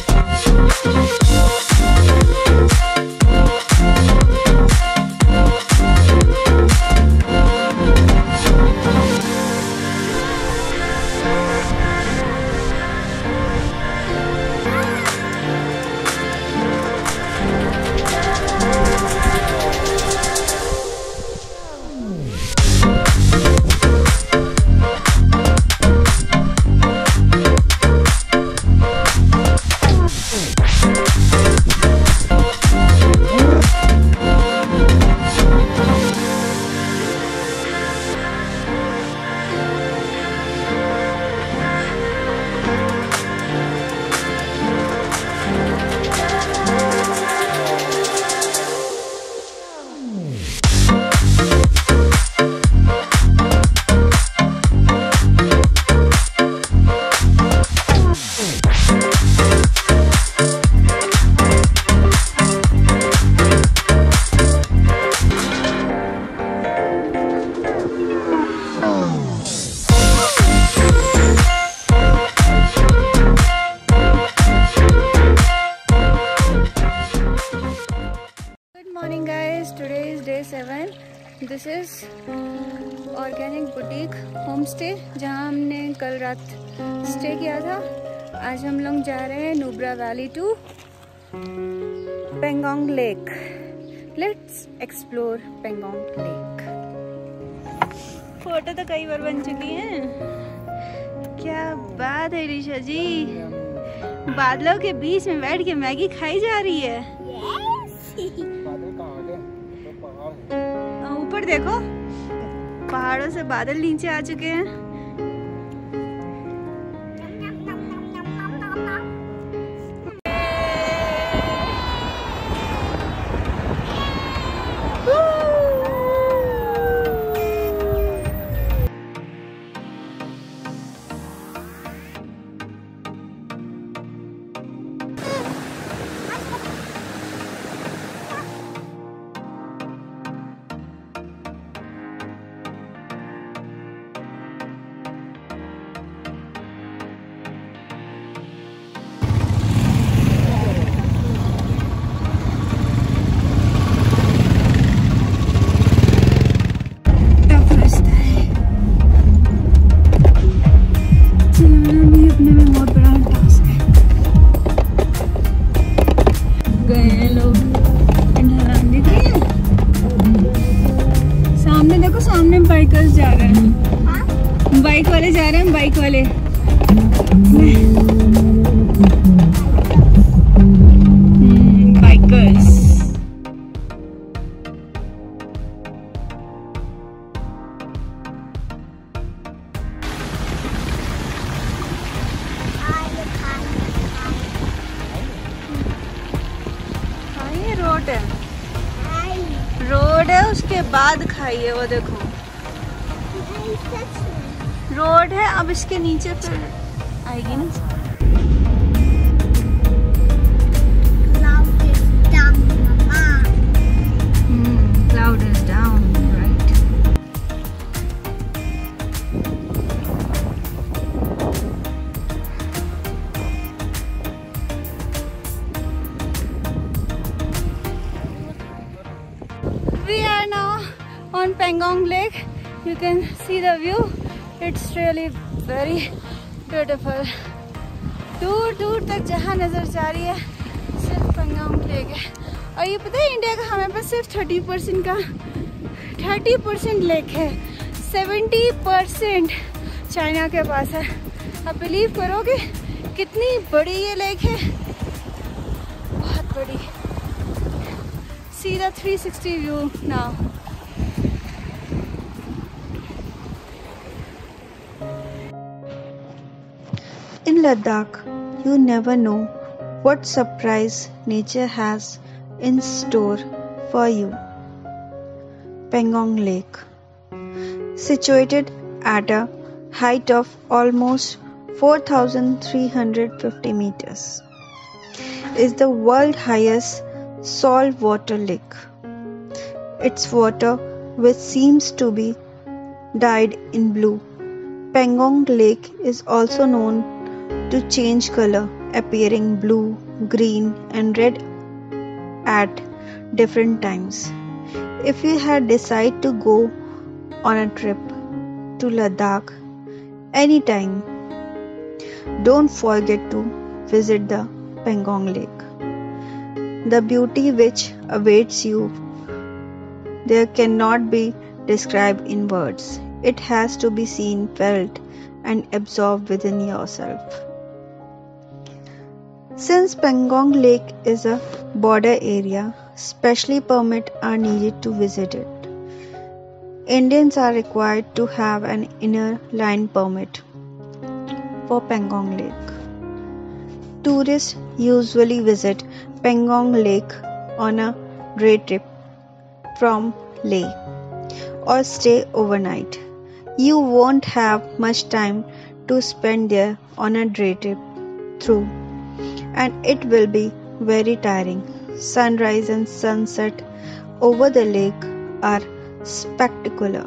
This is organic boutique home stay, जहाँ हमने कल रात स्टे किया था। आज हम लोग जा रहे हैं Nubra valley to Pangong lake. Let's explore Pangong lake. Photo तो कई बार बन चुकी हैं। क्या बात है ऋषा जी, बादलों के बीच में बैठ के मैगी खाई जा रही है। ऊपर देखो, पहाड़ों से बादल नीचे आ चुके हैं। सामने बाइकर्स जा रहे हैं, बाइक वाले जा रहे हैं, बाइक वाले। बाइकर्स। हाँ, ये रोड है, रोड है, उसके बाद खाइए। वो देखो रोड है, अब इसके नीचे फिर आएगी ना। Cloud is down, right? We are now on Pangong Lake. You can see the view. It's really very beautiful. दूर दूर तक जहाँ नजर जा रही है सिर्फ पेंगोंग लेक है। और ये पता है, इंडिया का हमारे पास सिर्फ 30% लेक है, 70% चाइना के पास है। आप बिलीव करोगे कितनी बड़ी ये लेक है? बहुत बड़ी। See the 360 view now. In Ladakh, you never know what surprise nature has in store for you. Pangong Lake, situated at a height of almost 4,350 meters, is the world's highest saltwater lake. Its water, which seems to be dyed in blue, Pangong Lake is also known to change color appearing blue, green, and red at different times. If you had decided to go on a trip to Ladakh anytime, don't forget to visit the Pangong Lake. The beauty which awaits you there cannot be described in words. It has to be seen, felt, and absorbed within yourself. Since Pangong Lake is a border area, special permits are needed to visit it. Indians are required to have an inner line permit for Pangong Lake. Tourists usually visit Pangong Lake on a day trip from Leh or stay overnight. You won't have much time to spend there on a day trip through, and it will be very tiring. Sunrise and sunset over the lake are spectacular.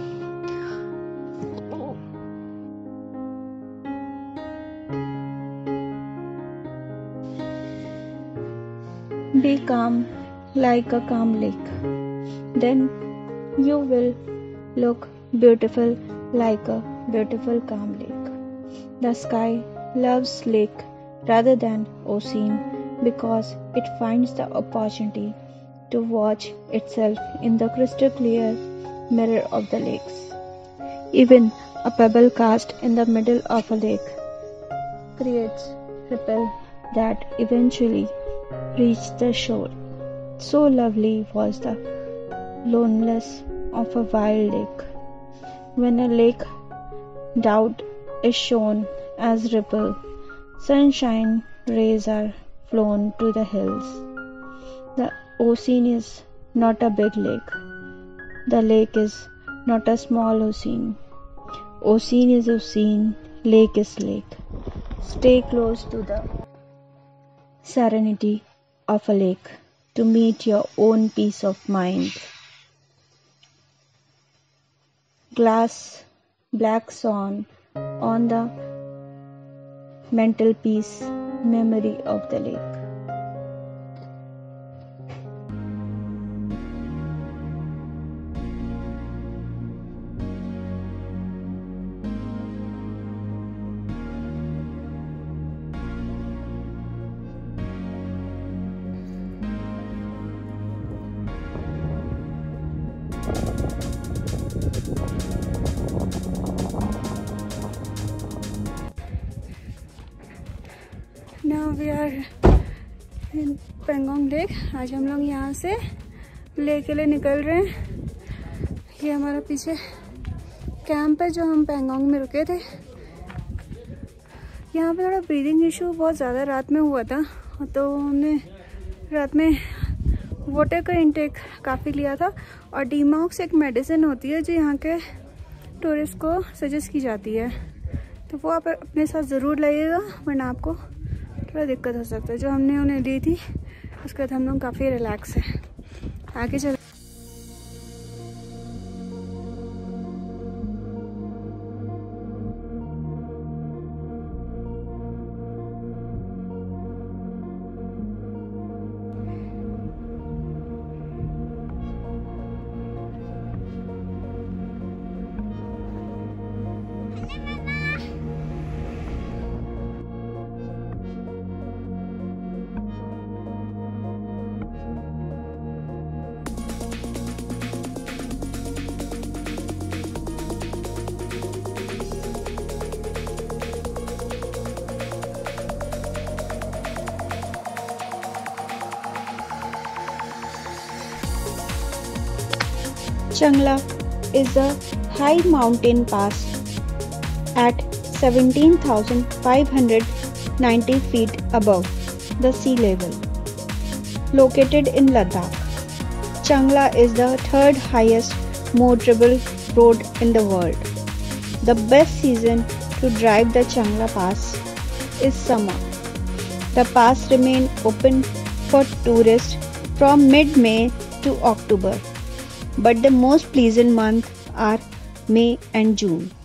Be calm like a calm lake. Then you will look beautiful like a beautiful calm lake. The sky loves lake rather than ocean because it finds the opportunity to watch itself in the crystal clear mirror of the lakes. Even a pebble cast in the middle of a lake creates ripple that eventually reach the shore. So lovely was the loneliness of a wild lake. When a lake doubt is shown as ripple, sunshine rays are flown to the hills. The ocean is not a big lake. The lake is not a small ocean. Ocean is ocean, lake is lake. Stay close to the serenity of a lake to meet your own peace of mind. Glass black swan on the mantelpiece, memory of the lake. Now we are in Pangong Lake. आज हम लोग यहाँ से lake के लिए निकल रहे हैं. ये हमारा पीछे कैंप है जो हम पेंगोंग में रुके थे. यहाँ पे थोड़ा ब्रीदिंग इशू बहुत ज़्यादा रात में हुआ था, तो हमने रात में वाटर का इंटेक काफ़ी लिया था. और डीमॉक्स एक मेडिसिन होती है जो यहाँ के टूरिस्ट को सजेस्ट की जाती है, तो वो आप अपने साथ ज़रूर लाइएगा, वरना आपको थोड़ा दिक्कत हो सकता है. जो हमने उन्हें दी थी उसके बाद हम लोग काफ़ी रिलैक्स हैं. आगे चल Changla is a high mountain pass at 17,590 feet above the sea level. Located in Ladakh, Changla is the third highest motorable road in the world. The best season to drive the Changla Pass is summer. The pass remains open for tourists from mid-May to October, but the most pleasant months are May and June.